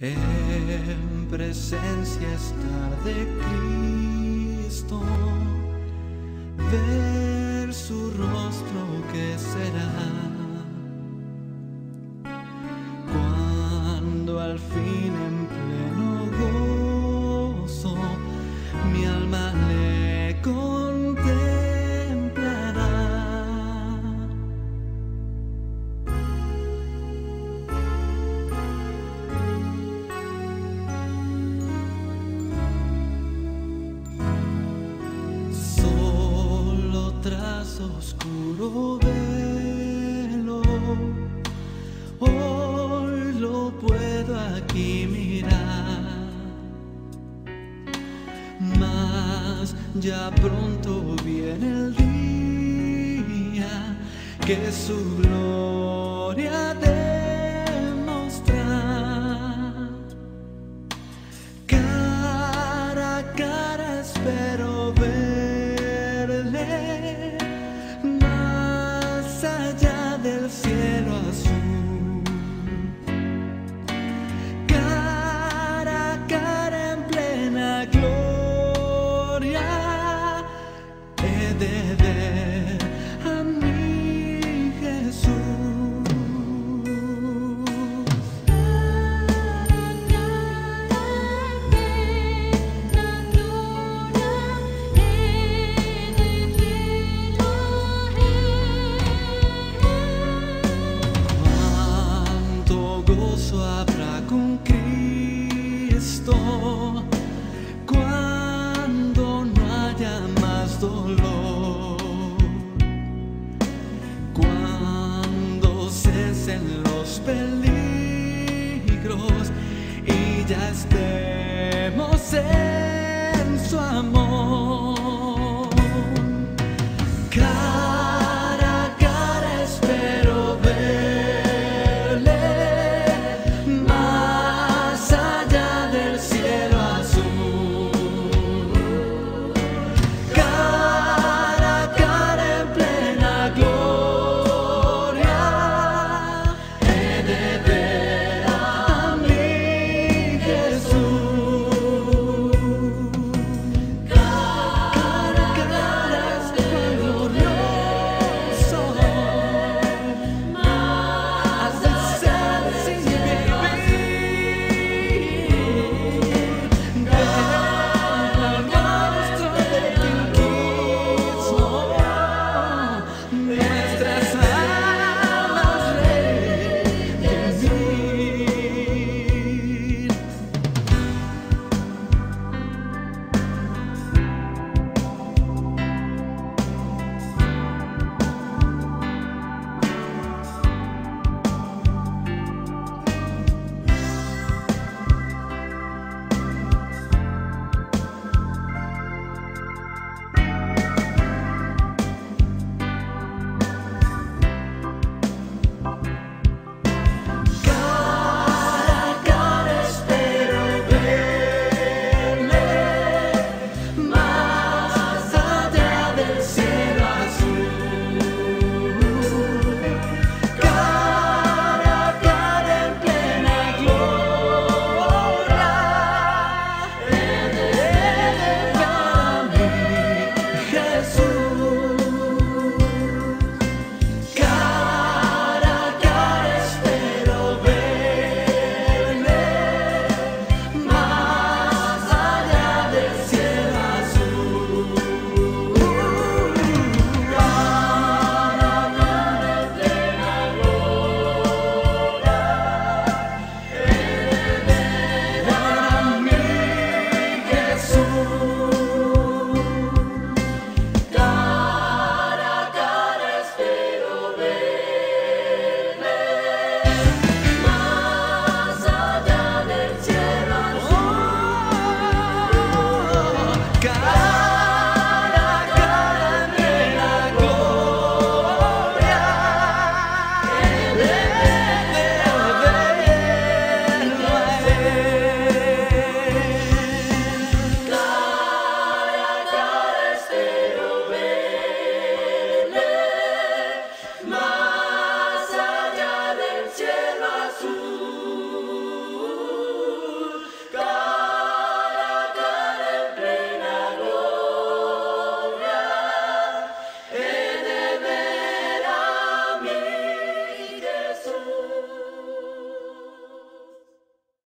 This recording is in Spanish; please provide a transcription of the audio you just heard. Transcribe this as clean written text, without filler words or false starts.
En presencia estar de Cristo, ver su rostro que será cuando al fin en pleno gozo mi alma le contemplará. Tras oscuro velo, hoy lo puedo aquí mirar, mas ya pronto viene el día que su gloria demostrar. Cara a cara espero verle, más allá del cielo azul. Cara a cara en plena gloria he de ver a mi Jesús. Habrá con Cristo cuando no haya más dolor, cuando cesen los peligros y ya estemos en su amor.